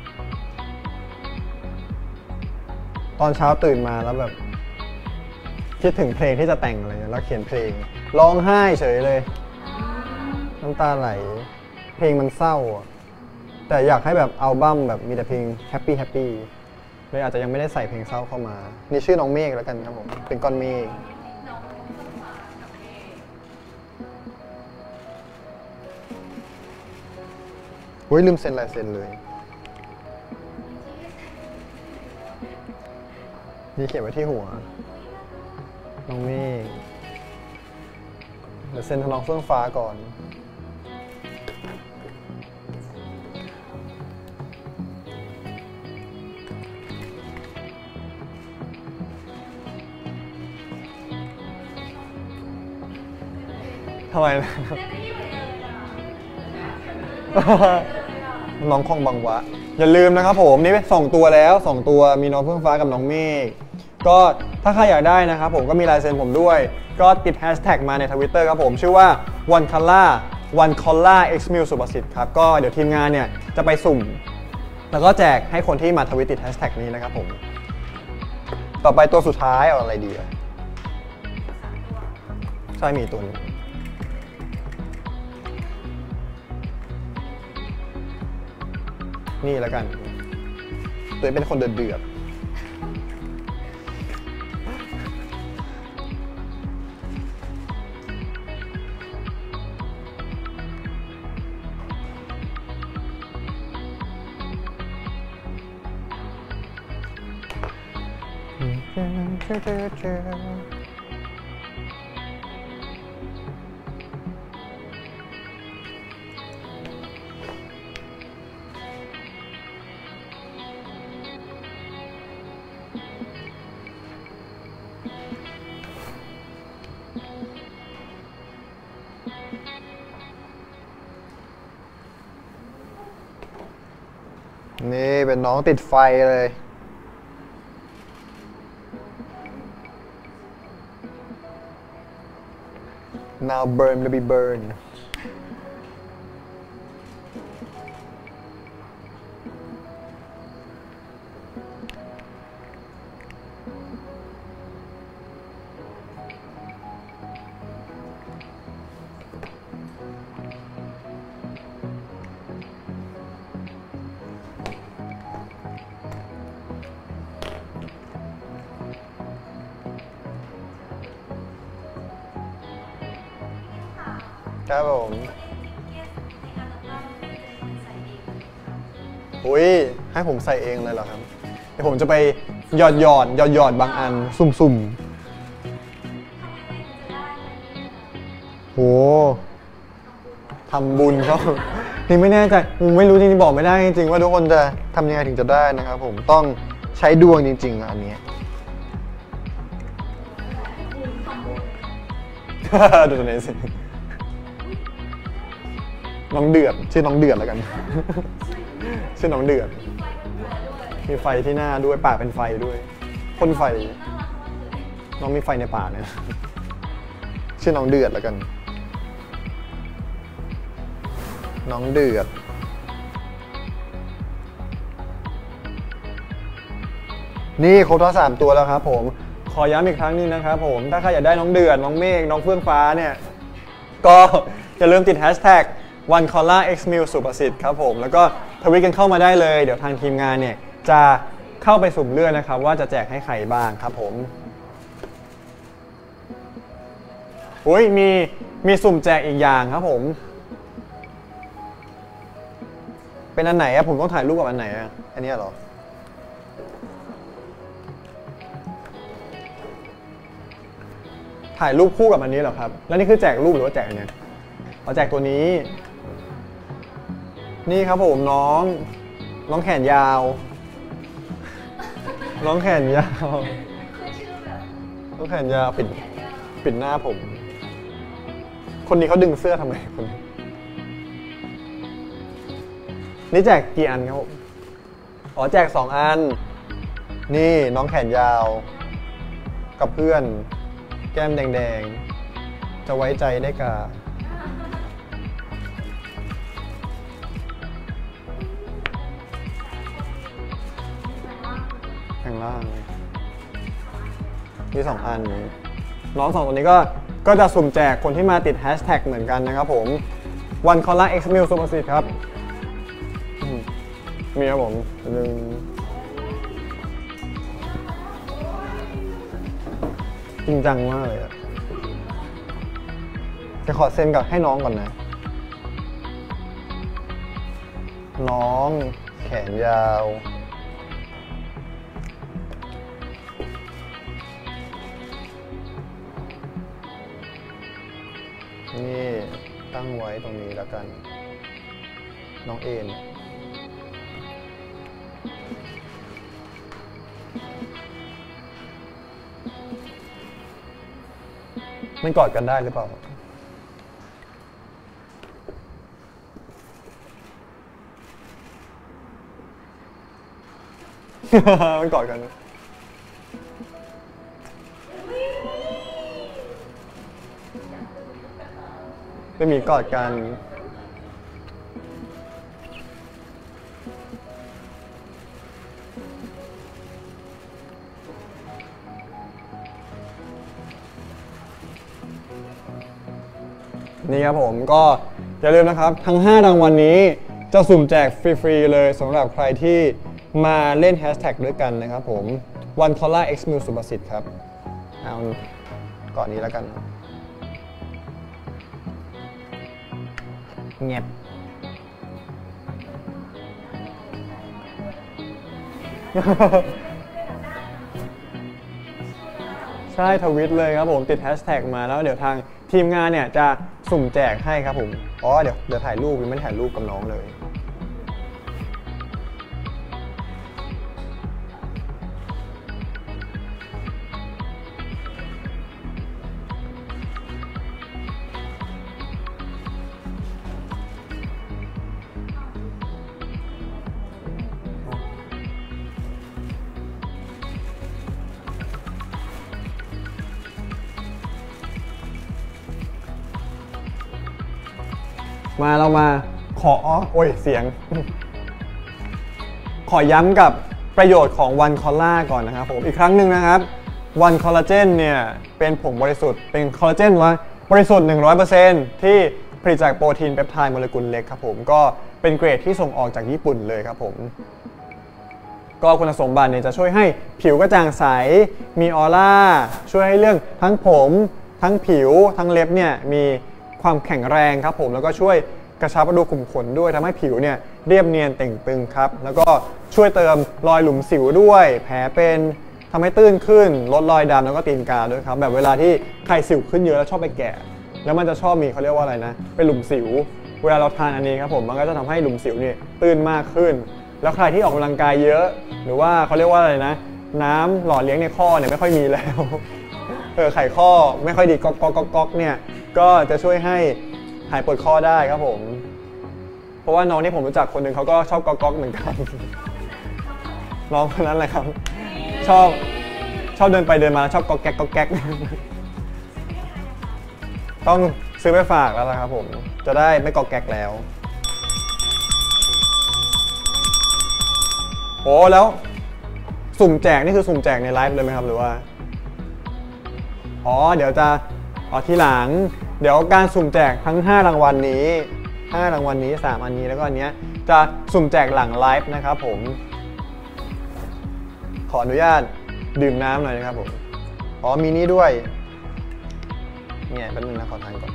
ตอนเช้าตื่นมาแล้วแบบคิดถึงเพลงที่จะแต่งอะไรเงี้ยแล้วเขียนเพลงร้องไห้เฉยเลยน้ำตาไหลเพลงมันเศร้าอ่ะแต่อยากให้แบบอัลบั้มแบบมีแต่เพลงแฮปปี้แฮปปี้เลยอาจจะยังไม่ได้ใส่เพลงเศร้าเข้ามานี่ชื่อน้องเมฆแล้วกันครับผมเป็นก้อนเมฆโอ้ยลืมเซ็นลายเซ็นเลยนี่เขียนไว้ที่หัวน้องเมฆเดี๋ยวเซ็นทำนองเฟื่องฟ้าก่อนทำไมนะน้องคองบังวะอย่าลืมนะครับผมนี่สองตัวแล้วสองตัวมีน้องเฟื่องฟ้ากับน้องเมฆก็ถ้าใครอยากได้นะครับผมก็มีลายเซ็นผมด้วยก็ติดแฮชแท็กมาใน ทวิตเตอร์ ครับผมชื่อว่า one color one color x mil สุประสิทธิ์ครับก็เดี๋ยวทีมงานเนี่ยจะไปสุ่มแล้วก็แจกให้คนที่มาทวิตติดแฮชแท็กนี้นะครับผมต่อไปตัวสุดท้ายเอาอะไรดีอะใช่มีตัวนึงนี่แล้วกันตัวเป็นคนเดือดเดือดเป็นน้องติดไฟเลย now burn baby burn ครับผมอุ้ยให้ผมใส่เองเลยเหรอครับเดี๋ยวผมจะไปหยอดหยอดหยอดหยอดบางอันสุ่มๆโหทำบุญเขานี่ไม่แน่ใจผมไม่รู้จริงๆบอกไม่ได้จริงๆว่าทุกคนจะทำยังไงถึงจะได้นะครับผมต้องใช้ดวงจริงๆอันนี้ดูตัวนี้สิน้องเดือดชื่อน้องเดือดแล้วกันชื่อน้องเดือดมีไฟที่หน้าด้วยปากเป็นไฟด้วยพ่นไฟน้องมีไฟในปากเนี่ยชื่อน้องเดือดแล้วกันน้องเดือดนี่ครบทั้งสามตัวแล้วครับผมขอย้ำอีกครั้งนึงนะครับผมถ้าใครอยากได้น้องเดือดน้องเมฆน้องเฟื่องฟ้าเนี่ยก็อย่าลืมติดแฮชแท็กวันคอล่า X มิวสุประสิทธิ์ครับผมแล้วก็ทวิตกันเข้ามาได้เลยเดี๋ยวทางทีมงานเนี่ยจะเข้าไปสุ่มเลือกนะครับว่าจะแจกให้ใครบ้างครับผมอุ้ยมีมีสุ่มแจกอีกอย่างครับผมเป็นอันไหนอะผมต้องถ่ายรูปกับอันไหนอะอันนี้เหรอถ่ายรูปคู่กับอันนี้เหรอครับแล้วนี่คือแจกรูปหรือว่าแจกอันเนี้ยเอาแจกตัวนี้นี่ครับผมน้องน้องแขนยาวน้องแขนยาวน้องแขนยาวปิดปิดหน้าผมคนนี้เขาดึงเสื้อทำไมคนนี้นี่แจกกี่อันครับอ๋อแจกสองอันนี่น้องแขนยาวกับเพื่อนแก้มแดงๆจะไว้ใจได้กาข้างล่างมีสองอันน้องสองตัวนี้ก็ก็จะสุ่มแจกคนที่มาติดแฮชแท็กเหมือนกันนะครับผมวันคอล่า X มิวสุประสิทธิ์ครับมีครับผมหนึ่งจริงจังมากเลยอะจะขอเซ็นกับให้น้องก่อนนะน้องแขนยาวนี่ตั้งไว้ตรงนี้แล้วกันน้องเอ็นมันกอดกันได้หรือเปล่ามันกอดกันไม่มีกอดกันนี่ครับผมก็อย่าลืมนะครับทั้งห้ารางวัล นนี้จะสุ่มแจกฟรีๆเลยสำหรับใครที่มาเล่นแฮชแท็กด้วยกันนะครับผมวันคอล่า X มิวสุประสิทธิ์ครับเอาก่อนนี้แล้วกันเงียบใช่ทวิตเลยครับผมติดแฮชแท็กมาแล้วเดี๋ยวทางทีมงานเนี่ยจะสุ่มแจกให้ครับผมอ๋อเดี๋ยวเดี๋ยวถ่ายรูปยังไม่ถ่ายรูปกับน้องเลยมาเรามาขอโอ้ยเสียง ขอย้ำกับประโยชน์ของวันคอลลาก่อนนะครับผมอีกครั้งหนึ่งนะครับวันคอลลาเจนเนี่ยเป็นผงบริสุทธิ์เป็นคอลลาเจนว่าบริสุทธิ์ หนึ่งร้อยเปอร์เซ็นต์ ที่ผลิตจากโปรตีนเปปไทด์โมเลกุลเล็กครับผมก็เป็นเกรดที่ส่งออกจากญี่ปุ่นเลยครับผมก็คุณสมบัติเนี่ยจะช่วยให้ผิวกระจ่างใสมีออร่าช่วยให้เรื่องทั้งผมทั้งผิวทั้งเล็บเนี่ยมีความแข็งแรงครับผมแล้วก็ช่วยกระชับรูขุมขนด้วยทำให้ผิวเนี่ยเรียบเนียนเต่งตึงครับแล้วก็ช่วยเติมรอยหลุมสิวด้วยแผลเป็นทำให้ตื้นขึ้นลดรอยดำแล้วก็ตีนกาด้วยครับแบบเวลาที่ใครสิวขึ้นเยอะแล้วชอบไปแกะแล้วมันจะชอบมีเขาเรียกว่าอะไรนะเป็นหลุมสิวเวลาเราทานอันนี้ครับผมมันก็จะทำให้หลุมสิวเนี่ยตื้นมากขึ้นแล้วใครที่ออกกำลังกายเยอะหรือว่าเขาเรียกว่าอะไรนะน้ำหล่อเลี้ยงในข้อเนี่ยไม่ค่อยมีแล้วเออไขข้อไม่ค่อยดีก๊อกก๊อกก๊อกก๊อกเนี่ยก็จะช่วยให้หายปวดข้อได้ครับผมเพราะว่าน้องที่ผมรู้จักคนหนึ่งเขาก็ชอบก๊อกก๊อกเหมือนกันน้องคนนั้นแหละครับชอบชอบเดินไปเดินมาชอบก๊อกแก๊กก๊อกแก๊กต้องซื้อไปฝากแล้วนะครับผมจะได้ไม่ก๊อกแก๊กแล้วโอ้แล้วสุ่มแจกนี่คือสุ่มแจกในไลฟ์เลยไหมครับหรือว่าอ๋อเดี๋ยวจะอ๋อทีหลังเดี๋ยวการสุ่มแจกทั้งห้ารางวัลนี้ห้ารางวัลนี้สามอันนี้แล้วก็อันนี้จะสุ่มแจกหลังไลฟ์นะครับผมขออนุญาตดื่มน้ำหน่อยนะครับผมอ๋อมีนี่ด้วยเนี่ยเป็นนึงนะขอทานก่อน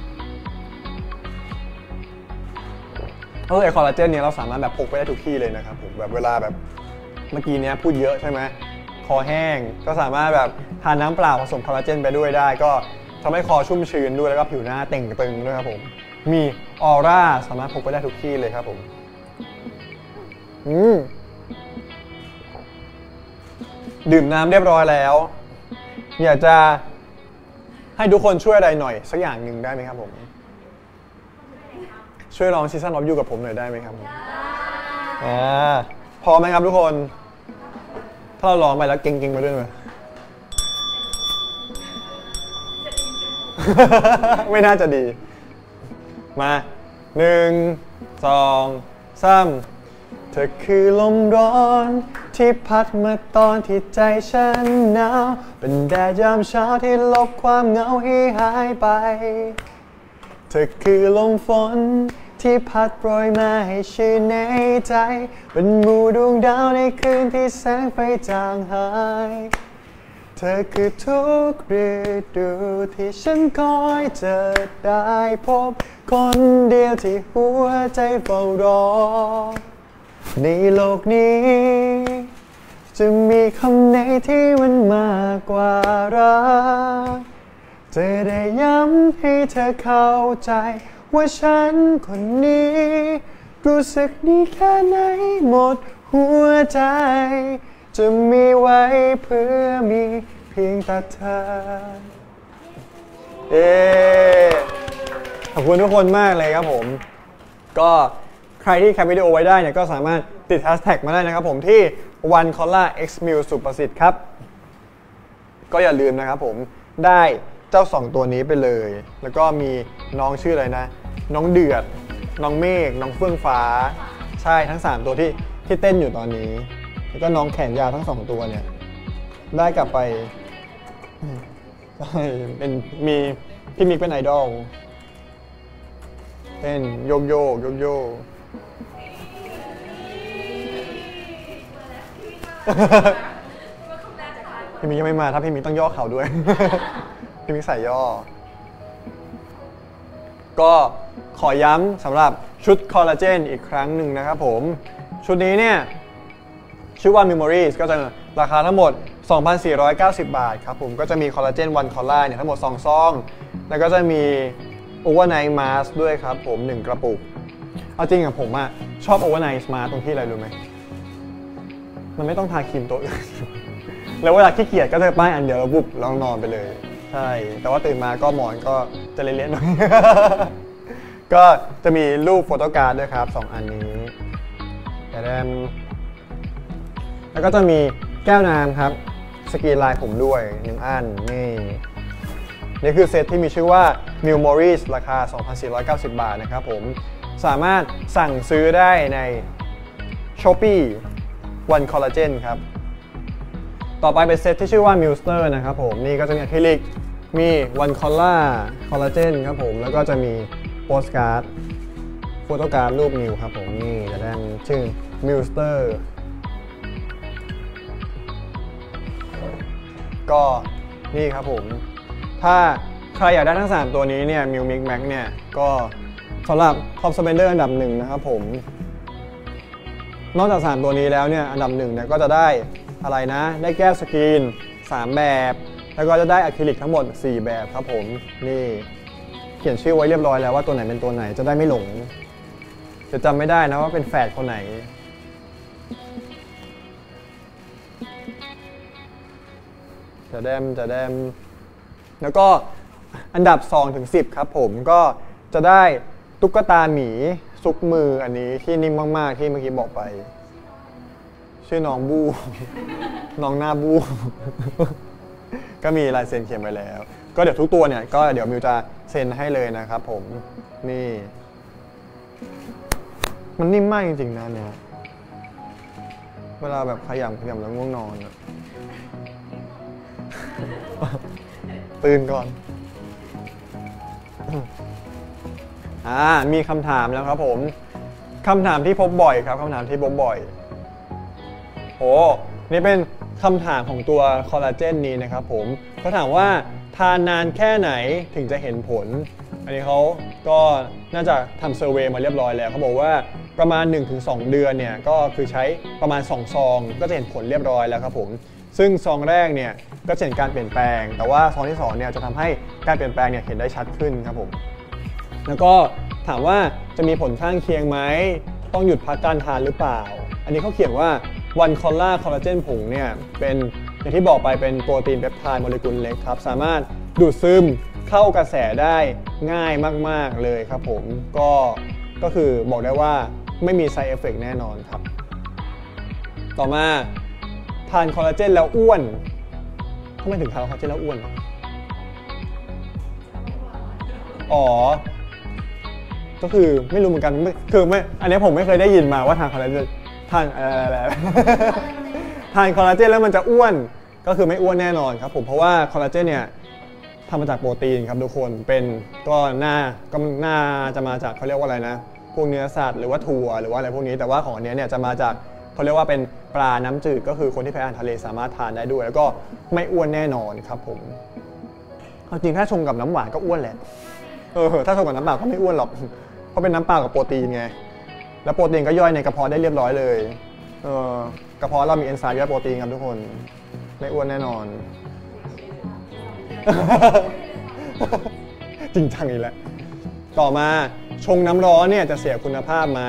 เออไอคอลลาเจนเนี่ยเราสามารถแบบพกไปได้ทุกที่เลยนะครับผมแบบเวลาแบบเมื่อกี้เนี้ยพูดเยอะใช่ไหมคอแห้งก็สามารถแบบทานน้ำเปล่าผสมคอลลาเจนไปด้วยได้ก็ทำให้คอชุ่มชื้นด้วยแล้วก็ผิวหน้าเต่งตึงด้วยครับผมมีออร่าสามารถพกไปได้ทุกที่เลยครับผมอืมดื่มน้ำเรียบร้อยแล้วอยากจะให้ทุกคนช่วยอะไรหน่อยสักอย่างหนึ่งได้ไหมครับผมช่วยลองซีซั่นออฟยูกับผมหน่อยได้ไหมครับอ่าพอไหมครับทุกคนถ้าเราลองไปแล้วเก่งๆไปด้วยไหม ไม่น่าจะดีมาหนึ่งสองสามเธอคือลมร้อนที่พัดมาตอนที่ใจฉันหนาวเป็นแดดยามเช้าที่ลบความเหงาให้หายไปเธอคือลมฝนที่พัดโปรยมาให้ชื่นในใจเป็นหมู่ดวงดาวในคืนที่แสงไฟจางหายเธอคือทุกฤดูที่ฉันคอยจะได้พบคนเดียวที่หัวใจเฝ้ารอในโลกนี้จะมีคำไหนที่มันมากกว่ารักจะได้ย้ำให้เธอเข้าใจว่าฉันคนนี้รู้สึกดีแค่ไหนหมดหัวใจจะมีไว้เพื่อมีเพียงแต่เธอเอ๊ขอบคุณทุกคนมากเลยครับผมก็ใครที่แคปวิดีโอไว้ได้เนี่ยก็สามารถติดแฮชแท็กมาได้นะครับผมที่ วันคอลลา เอ็กซ์ มิล สุประสิทธิ์ครับก็อย่าลืมนะครับผมได้เจ้าสองตัวนี้ไปเลยแล้วก็มีน้องชื่ออะไรนะน้องเดือดน้องเมฆน้องเฟื่องฟ้าใช่ทั้งสามตัวที่ที่เต้นอยู่ตอนนี้แล้วก็น้องแขนยาวทั้งสองตัวเนี่ยได้กลับไปใช่เป็นมีพี่มิกเป็นไอดอลเต้นโยกโยกโยกโยกพี่มิกยังไม่มาถ้าพี่มิกต้องย่อเข่าด้วย พี่มิกใส่ย่อก็ขอย้ำสำหรับชุดคอลลาเจนอีกครั้งหนึ่งนะครับผมชุดนี้เนี่ยชื่อว่า Memories ก็จะราคาทั้งหมด สองพันสี่ร้อยเก้าสิบ บาทครับผมก็จะมีคอลลาเจนวันคอลลาเนี่ยทั้งหมดสองซองแล้วก็จะมี Overnight Mask ด้วยครับผมหนึ่งกระปุกเอาจริงอะผมอะชอบ Overnight Mask ตรงที่อะไรรู้ไหมมันไม่ต้องทาครีมตัวอื่น แล้วเวลาขี้เกียจก็จะป้ายอันเดียวแล้วบุบแล้วนอนไปเลยใช่แต่ว่าตื่นมาก็หมอนก็จะเละๆหน่อย ก็จะมีรูปโฟโต้การ์ดด้วยครับสองอันนี้แต่แดมแล้วก็จะมีแก้วน้ำครับสกรีนลายผมด้วยหนึ่งอันนี่นี่คือเซตที่มีชื่อว่า Memories ราคา สองพันสี่ร้อยเก้าสิบ บาทนะครับผมสามารถสั่งซื้อได้ใน Shopee One Collagen ครับต่อไปเป็นเซตที่ชื่อว่า Milster นะครับผมนี่ก็จะมีอะคริลิกมี One Collar Collagen ครับผมแล้วก็จะมีโปสการ์ดโฟโต้การ์ดรูปมิวครับผมนี่จะได้ชื่อ Milster ก็นี่ครับผมถ้าใครอยากได้ทั้งสามตัวนี้เนี่ย Miu Mix Max เนี่ยก็สำหรับ Top Spender อันดับหนึ่งนะครับผมนอกจากสามตัวนี้แล้วเนี่ยอันดับหนึ่งเนี่ยก็จะได้อะไรนะได้แก้วสกรีนสามแบบแล้วก็จะได้อะคริลิกทั้งหมดสี่แบบครับผมนี่เขียนชื่อไว้เรียบร้อยแล้วว่าตัวไหนเป็นตัวไหนจะได้ไม่หลงจะจำไม่ได้นะว่าเป็นแฝดคนไหนจะแดมจะแดมแล้วก็อันดับสองถึงสิบครับผมก็จะได้ตุ๊กตาหมีซุกมืออันนี้ที่นิ่มมากๆที่เมื่อกี้บอกไปชื่อน้องบูน้องหน้าบูก็มีลายเซ็นเขียนไว้แล้วก็เดี๋ยวทุกตัวเนี่ยก็เดี๋ยวมิวจะเซ็นให้เลยนะครับผมนี่มันนิ่มมากจริงๆนะเนี่ยเวลาแบบขยำขยำแล้วง่วงนอนตื่นก่อนอ่ามีคำถามแล้วครับผมคำถามที่พบบ่อยครับคำถามที่พบบ่อยโอ้นี่เป็นคำถามของตัวคอลลาเจนนี้นะครับผมเขาถามว่าทานนานแค่ไหนถึงจะเห็นผลอันนี้เขาก็น่าจะทำเซอร์เวย์มาเรียบร้อยแล้วเขาบอกว่าประมาณ หนึ่งถึงสอง เดือนเนี่ยก็คือใช้ประมาณสองซองก็จะเห็นผลเรียบร้อยแล้วครับผมซึ่งซองแรกเนี่ยก็จะเห็นการเปลี่ยนแปลงแต่ว่าซองที่สองเนี่ยจะทำให้การเปลี่ยนแปลงเนี่ยเห็นได้ชัดขึ้นครับผมแล้วก็ถามว่าจะมีผลข้างเคียงไหมต้องหยุดพักการทานหรือเปล่าอันนี้เขาเขียนว่าวันคอลลาคอลลาเจนผงเนี่ยเป็นอย่างที่บอกไปเป็นโปรตีนเปปไทด์โมเลกุลเล็กครับสามารถดูดซึมเข้ากระแสได้ง่ายมากๆเลยครับผมก็ก็คือบอกได้ว่าไม่มี side effect แน่นอนครับต่อมาทานคอลลาเจนแล้วอ้วนทำไมถึงทานคอลลาเจนแล้วอ้วนอ๋อก็คือไม่รู้เหมือนกันคือไม่อันนี้ผมไม่เคยได้ยินมาว่าทานคอลลาเจนทานอะไรทานคอลลาเจนแล้วมันจะอ้วนก็คือไม่อ้วนแน่นอนครับผมเพราะว่าคอลลาเจนเนี่ยทำมาจากโปรตีนครับทุกคนเป็นก็หน้าก็หน้าจะมาจากเขาเรียกว่าอะไรนะพวกเนื้อสัตว์หรือว่าถั่วหรือว่าอะไรพวกนี้แต่ว่าของอันนี้เนี่ยจะมาจากเขาเรียกว่าเป็นปลาน้ำจืดก็คือคนที่แพ้อาหารทะเลสามารถทานได้ด้วยแล้วก็ไม่อ้วนแน่นอนครับผมจริงถ้าชงกับน้ำหวานก็อ้วนแหละเออถ้าชงกับน้ำเปล่าก็ไม่อ้วนหรอกเพราะเป็นน้ำเปล่ากับโปรตีนไงแล้วโปรตีนก็ย่อยในกระเพาะได้เรียบร้อยเลยเออกระเพาะเรามีเอนไซม์ย่อยโปรตีนครับทุกคนไม่อ้วนแน่นอนจริงจังอีกแล้วต่อมาชงน้ำร้อนเนี่ยจะเสียคุณภาพไหม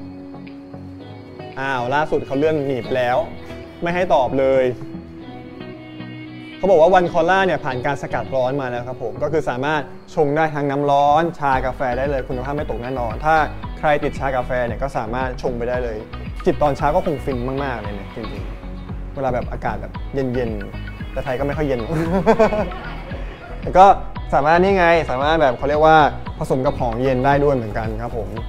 อ้าวล่าสุดเขาเลื่อนหนีไปแล้วไม่ให้ตอบเลยเขาบอกว่าวันคอลล่าเนี่ยผ่านการสกัดร้อนมาแล้วครับผมก็คือสามารถชงได้ทั้งน้ำร้อนชากาแฟได้เลยคุณภาพไม่ตกแน่นอนถ้าใครติดชากาแฟเนี่ยก็สามารถชงไปได้เลยจิบตอนเช้าก็คงฟินมากๆเลยเนี่ยจริงๆเวลาแบบอากาศแบบเย็นๆแต่ไทยก็ไม่ค่อยเย็น แต่ก็สามารถนี่ไงสามารถแบบเขาเรียกว่าผสมกับของเย็นได้ด้วยเหมือนกันครับผม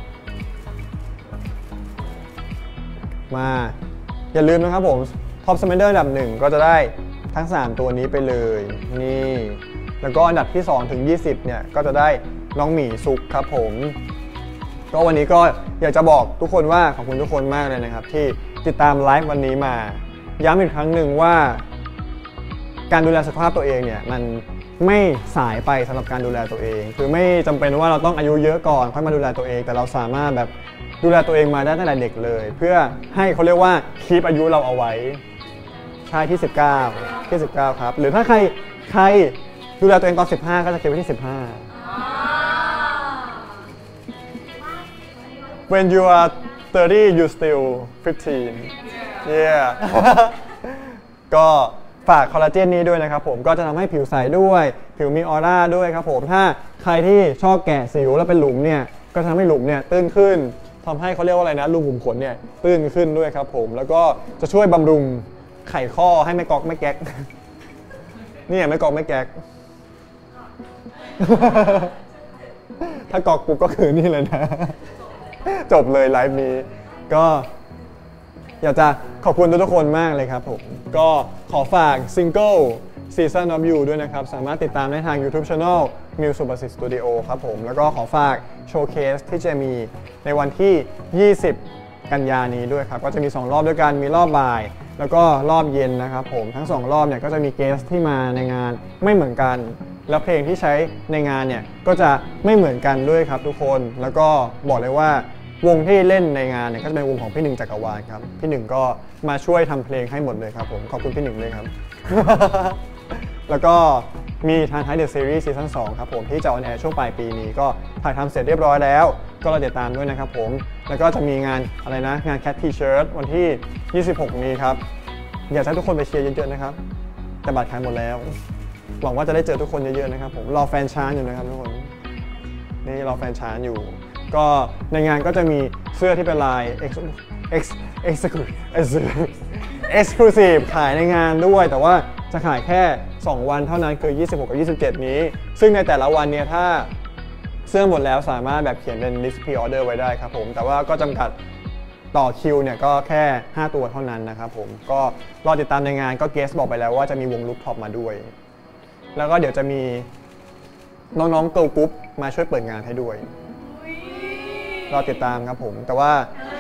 มาอย่าลืมนะครับผมท็อปสเปนเดอร์อันดับหนึ่งก็จะได้ทั้งสามตัวนี้ไปเลยนี่แล้วก็อันดับที่สองถึงยี่สิบเนี่ยก็จะได้น้องหมีซุกครับผมก็วันนี้ก็อยากจะบอกทุกคนว่าขอบคุณทุกคนมากเลยนะครับที่ติดตามไลฟ์วันนี้มาย้ำอีกครั้งหนึ่งว่าการดูแลสุขภาพตัวเองเนี่ยมันไม่สายไปสำหรับการดูแลตัวเองคือไม่จำเป็นว่าเราต้องอายุเยอะก่อนค่อยมาดูแลตัวเองแต่เราสามารถแบบดูแลตัวเองมาได้ตั้งแต่เด็กเลยเพื่อให้เขาเรียกว่าคีปอายุเราเอาไว้ใช่ที่สิบเก้าที่สิบเก้าครับหรือถ้าใครใครดูแลตัวเองตอนสิบห้าก็จะเก็บไว้ที่สิบห้า When you are thirty you still fifteen yeah ก็ฝากคอลลาเจนนี้ด้วยนะครับผมก็จะทำให้ผิวใสด้วยผิวมีออร่าด้วยครับผมถ้าใครที่ชอบแกะสิวแล้วเป็นหลุมเนี่ยก็ทำให้หลุมเนี่ยตื้นขึ้นทำให้เขาเรียกว่าอะไรนะรูขุมขนเนี่ยตื้นขึ้นด้วยครับผมแล้วก็จะช่วยบำรุงไขข้อให้ไม่กอกไม่แก๊กนี่ไม่กอกไม่แก๊กถ้ากอกปุ๊บก็คือนี่เลยนะจบเลยไลฟ์นี้ก็อยากจะขอบคุณทุกๆคนมากเลยครับผมก็ขอฝากซิงเกิล Season of You ด้วยนะครับสามารถติดตามได้ทาง YouTube Channel Muse Supersit Studio ครับผมแล้วก็ขอฝากโชว์เคสที่จะมีในวันที่ ยี่สิบ กันยานี้ด้วยครับก็จะมีสองรอบด้วยกันมีรอบบ่ายแล้วก็รอบเย็นนะครับผมทั้งสองรอบเนี่ยก็จะมีเกสที่มาในงานไม่เหมือนกันแล้วเพลงที่ใช้ในงานเนี่ยก็จะไม่เหมือนกันด้วยครับทุกคนแล้วก็บอกเลยว่าวงที่เล่นในงานเนี่ยก็จะเป็นวงของพี่หนึ่งจักรวาลครับพี่หนึ่งก็มาช่วยทำเพลงให้หมดเลยครับผมขอบคุณพี่หนึ่งเลยครับ แล้วก็มีทางท้ายเดอะซีรีส์ซีซั่นสองครับผมที่จะออนแอร์ช่วงปลายปีนี้ก็ถ่ายทำเสร็จเรียบร้อยแล้วก็รอติดตามด้วยนะครับผมแล้วก็จะมีงานอะไรนะงาน Cat T-shirt วันที่ยี่สิบหกนี้ครับอยากให้ทุกคนไปเชียร์เยอะๆนะครับแต่บัตรขายหมดแล้วหวังว่าจะได้เจอทุกคนเยอะๆนะครับผมรอแฟนช้างอยู่นะครับทุกคนนี่รอแฟนช้างอยู่ก็ในงานก็จะมีเสื้อที่เป็นลาย X X Exclusive ขายในงานด้วยแต่ว่าจะขายแค่สองวันเท่านั้นคือยี่สิบหกกับยี่สิบเจ็ดนี้ซึ่งในแต่ละวันเนี่ยถ้าเสื้อหมดแล้วสามารถแบบเขียนเป็น list pre-order ไว้ได้ครับผมแต่ว่าก็จำกัดต่อคิวเนี่ยก็แค่ห้าตัวเท่านั้นนะครับผมก็รอติดตามในงานก็เกสบอกไปแล้วว่าจะมีวงลูปท็อปมาด้วยแล้วก็เดี๋ยวจะมีน้องๆเกิร์ลกรุ๊ปมาช่วยเปิดงานให้ด้วยรอติดตามครับผมแต่ว่า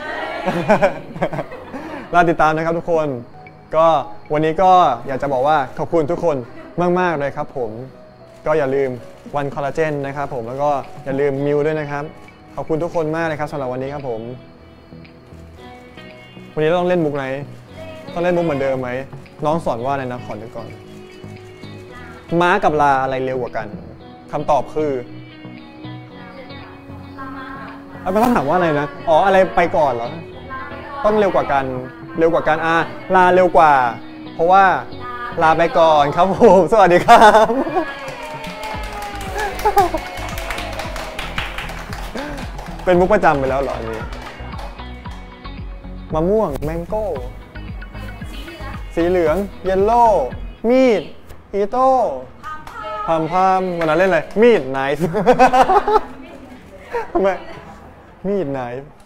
รอติดตามนะครับทุกคนก็วันนี้ก็อยากจะบอกว่าขอบคุณทุกคนมากๆเลยครับผมก็อย่าลืมวันคอลลาเจนนะครับผมแล้วก็อย่าลืมมิวด้วยนะครับขอบคุณทุกคนมากเลยครับสำหรับวันนี้ครับผมวันนี้ต้องเล่นมุกไหนต้องเล่นมุกเหมือนเดิมไหมน้องสอนว่าอะไรนะขอดูก่อนม้ากับลาอะไรเร็วกว่ากันคำตอบคือเอาไปต้องถามว่าอะไรนะอ๋ออะไรไปก่อนเหรอต้องเร็วกว่ากันเร็วกว่ากันอ่ะลาเร็วกว่าเพราะว่าลาไปก่อนครับผมสวัสดีครับเป็นมุกประจำไปแล้วเหรออันนี้มะม่วงแมงโก้สีเหลืองเยลโล่มีดอีโต้พามพามวันนั้นเล่นอะไรมีดไนฟ์ทำไมมีดไนฟ์